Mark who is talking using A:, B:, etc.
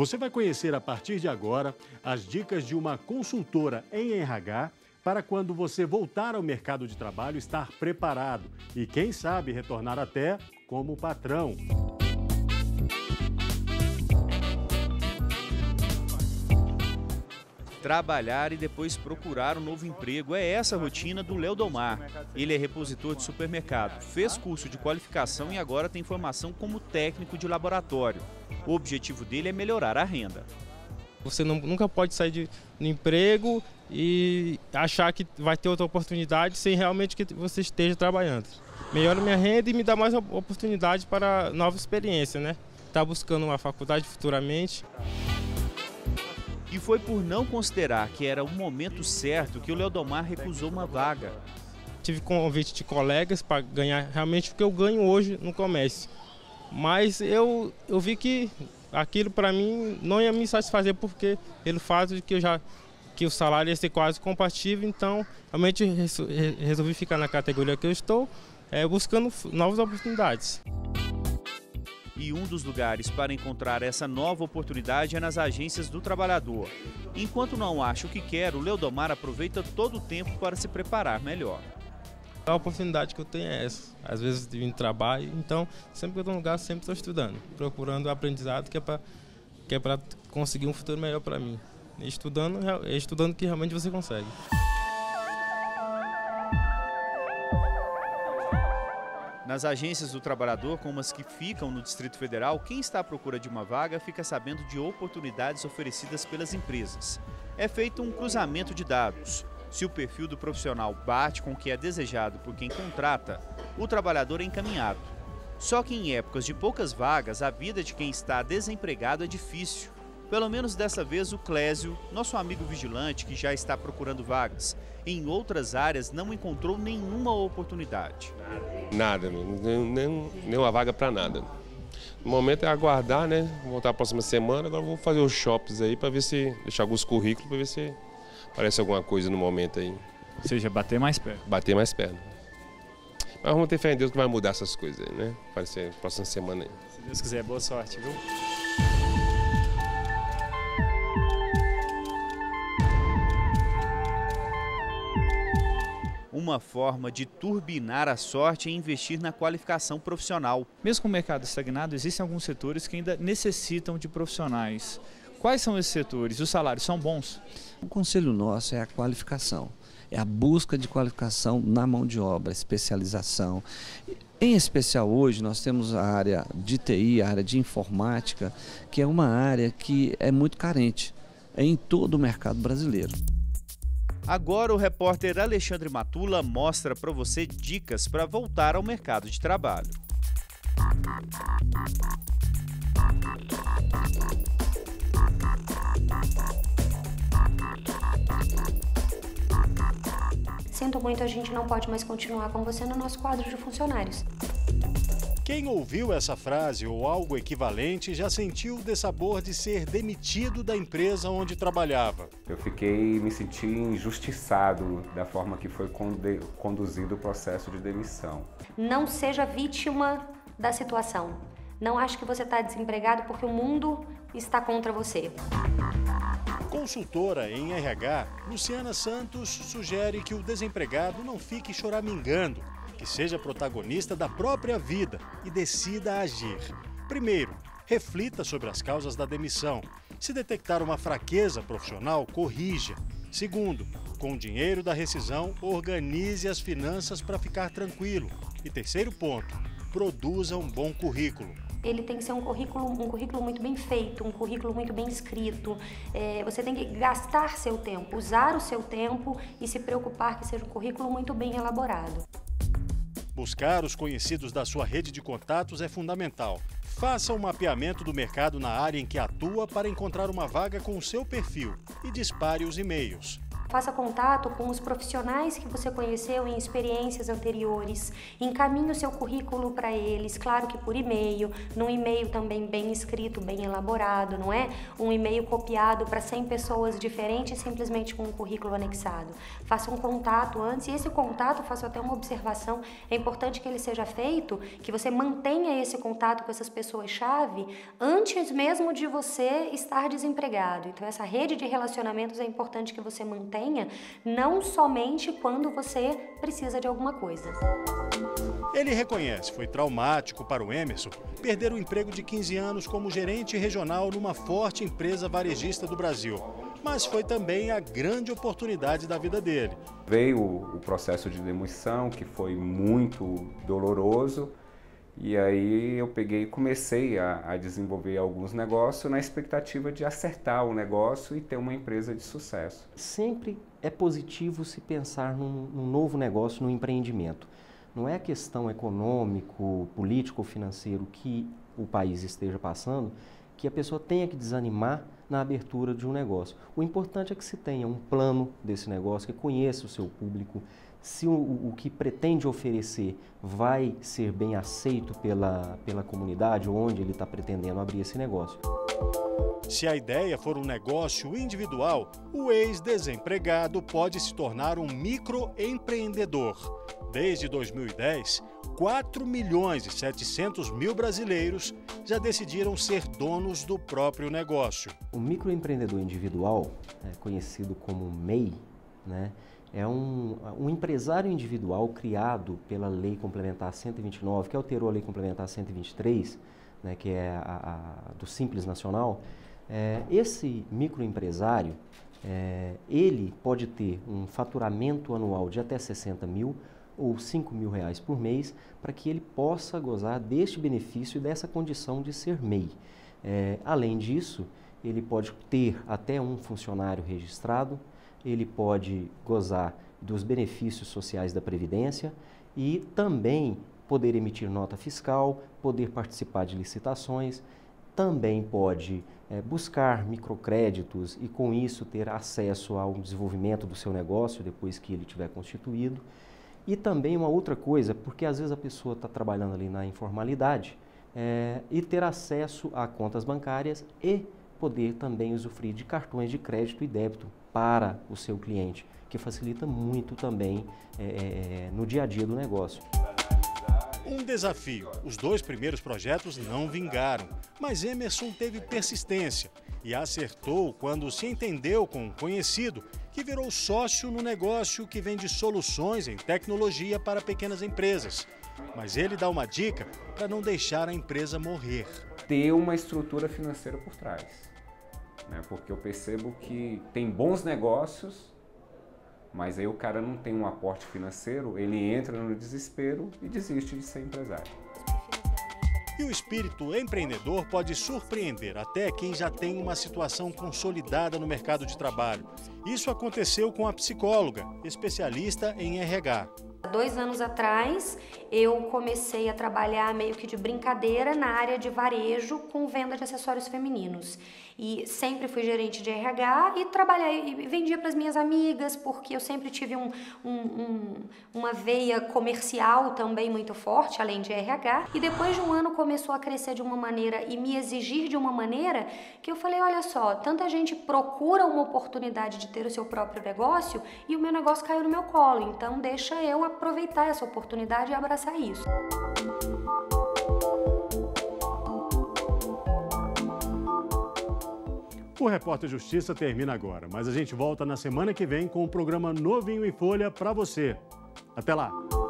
A: Você vai conhecer a partir de agora as dicas de uma consultora em RH para quando você voltar ao mercado de trabalho estar preparado e, quem sabe, retornar até como patrão.
B: Trabalhar e depois procurar um novo emprego. É essa a rotina do Leodomar. Ele é repositor de supermercado, fez curso de qualificação e agora tem formação como técnico de laboratório. O objetivo dele é melhorar a renda.
C: Você nunca pode sair do emprego e achar que vai ter outra oportunidade sem realmente que você esteja trabalhando. Melhora minha renda e me dá mais oportunidade para nova experiência, né? Tá buscando uma faculdade futuramente.
B: E foi por não considerar que era o momento certo que o Leodomar recusou uma vaga.
C: Tive convite de colegas para ganhar realmente o que eu ganho hoje no comércio. Mas eu vi que aquilo para mim não ia me satisfazer porque pelo fato de que o salário ia ser quase compatível, então realmente resolvi ficar na categoria que eu estou, buscando novas oportunidades.
B: E um dos lugares para encontrar essa nova oportunidade é nas agências do trabalhador. Enquanto não acha o que quer, o Leodomar aproveita todo o tempo para se preparar melhor.
C: A oportunidade que eu tenho é essa. Às vezes eu vim de trabalho, então sempre que eu estou no lugar, sempre estou estudando. Procurando o aprendizado que é para conseguir um futuro melhor para mim. Estudando que realmente você consegue.
B: Nas agências do trabalhador, como as que ficam no Distrito Federal, quem está à procura de uma vaga fica sabendo de oportunidades oferecidas pelas empresas. É feito um cruzamento de dados. Se o perfil do profissional bate com o que é desejado por quem contrata, o trabalhador é encaminhado. Só que em épocas de poucas vagas, a vida de quem está desempregado é difícil. Pelo menos dessa vez o Clésio, nosso amigo vigilante que já está procurando vagas, em outras áreas não encontrou nenhuma oportunidade.
D: Nada, nem uma vaga para nada. No momento é aguardar, né? Vou voltar a próxima semana, agora vou fazer os shoppings aí para ver se deixar alguns currículos para ver se aparece alguma coisa no momento aí.
E: Ou seja, bater mais perto.
D: Bater mais perto. Mas vamos ter fé em Deus que vai mudar essas coisas aí, né? Aparecer na próxima semana aí.
E: Se Deus quiser, boa sorte, viu?
B: Uma forma de turbinar a sorte é investir na qualificação profissional.
E: Mesmo com o mercado estagnado, existem alguns setores que ainda necessitam de profissionais. Quais são esses setores? Os salários são bons?
F: O conselho nosso é a qualificação, é a busca de qualificação na mão de obra, especialização. Em especial hoje nós temos a área de TI, a área de informática, que é uma área que é muito carente em todo o mercado brasileiro.
B: Agora o repórter Alexandre Matula mostra para você dicas para voltar ao mercado de trabalho.
G: Sinto muito, a gente não pode mais continuar com você no nosso quadro de funcionários.
A: Quem ouviu essa frase ou algo equivalente já sentiu o dessabor de ser demitido da empresa onde trabalhava.
H: Eu me senti injustiçado da forma que foi conduzido o processo de demissão.
G: Não seja vítima da situação. Não ache que você está desempregado porque o mundo está contra você.
A: Consultora em RH, Luciana Santos sugere que o desempregado não fique choramingando, que seja protagonista da própria vida e decida agir. Primeiro, reflita sobre as causas da demissão. Se detectar uma fraqueza profissional, corrija. Segundo, com o dinheiro da rescisão, organize as finanças para ficar tranquilo. E terceiro ponto, produza um bom currículo.
G: Ele tem que ser um currículo muito bem feito, um currículo muito bem escrito. Você tem que gastar seu tempo, usar o seu tempo e se preocupar que seja um currículo muito bem elaborado.
A: Buscar os conhecidos da sua rede de contatos é fundamental. Faça um mapeamento do mercado na área em que atua para encontrar uma vaga com o seu perfil e dispare os e-mails.
G: Faça contato com os profissionais que você conheceu em experiências anteriores, encaminhe o seu currículo para eles, claro que por e-mail, num e-mail também bem escrito, bem elaborado, não é? Um e-mail copiado para 100 pessoas diferentes, simplesmente com um currículo anexado. Faça um contato antes, e esse contato, faço até uma observação, é importante que ele seja feito, que você mantenha esse contato com essas pessoas-chave antes mesmo de você estar desempregado. Então essa rede de relacionamentos é importante que você mantenha, não somente quando você precisa de alguma coisa.
A: Ele reconhece, foi traumático para o Emerson perder o emprego de 15 anos como gerente regional numa forte empresa varejista do Brasil. Mas foi também a grande oportunidade da vida dele.
H: Veio o processo de demissão, que foi muito doloroso, e aí eu peguei e comecei a desenvolver alguns negócios na expectativa de acertar o negócio e ter uma empresa de sucesso.
I: Sempre é positivo se pensar num novo negócio, num empreendimento. Não é a questão econômico, político ou financeiro que o país esteja passando que a pessoa tenha que desanimar na abertura de um negócio. O importante é que se tenha um plano desse negócio, que conheça o seu público, se o que pretende oferecer vai ser bem aceito pela comunidade onde ele está pretendendo abrir esse negócio.
A: Se a ideia for um negócio individual, o ex-desempregado pode se tornar um microempreendedor. Desde 2010, 4.700.000 brasileiros já decidiram ser donos do próprio negócio.
I: O microempreendedor individual, conhecido como MEI, né, é um empresário individual criado pela Lei Complementar 129, que alterou a Lei Complementar 123, né, que é do Simples Nacional. Esse microempresário, ele pode ter um faturamento anual de até 60 mil ou 5 mil reais por mês, para que ele possa gozar deste benefício e dessa condição de ser MEI. Além disso, ele pode ter até um funcionário registrado, ele pode gozar dos benefícios sociais da Previdência e também poder emitir nota fiscal, poder participar de licitações, também pode buscar microcréditos e com isso ter acesso ao desenvolvimento do seu negócio depois que ele tiver constituído. E também uma outra coisa, porque às vezes a pessoa está trabalhando ali na informalidade e ter acesso a contas bancárias e poder também usufruir de cartões de crédito e débito para o seu cliente, que facilita muito também no dia a dia do negócio.
A: Um desafio. Os 2 primeiros projetos não vingaram, mas Emerson teve persistência e acertou quando se entendeu com um conhecido que virou sócio no negócio que vende soluções em tecnologia para pequenas empresas. Mas ele dá uma dica para não deixar a empresa morrer.
H: Ter uma estrutura financeira por trás, né? Porque eu percebo que tem bons negócios, mas aí o cara não tem um aporte financeiro, ele entra no desespero e desiste de ser empresário.
A: E o espírito empreendedor pode surpreender até quem já tem uma situação consolidada no mercado de trabalho. Isso aconteceu com a psicóloga, especialista em RH.
G: 2 anos atrás, eu comecei a trabalhar meio que de brincadeira na área de varejo com venda de acessórios femininos. E sempre fui gerente de RH e trabalhei e vendia para as minhas amigas, porque eu sempre tive uma veia comercial também muito forte, além de RH. E depois de um ano começou a crescer de uma maneira e me exigir de uma maneira que eu falei, olha só, tanta gente procura uma oportunidade de ter o seu próprio negócio e o meu negócio caiu no meu colo, então deixa eu aproveitar essa oportunidade e abraçar isso.
A: O Repórter Justiça termina agora, mas a gente volta na semana que vem com um programa novinho em folha para você. Até lá!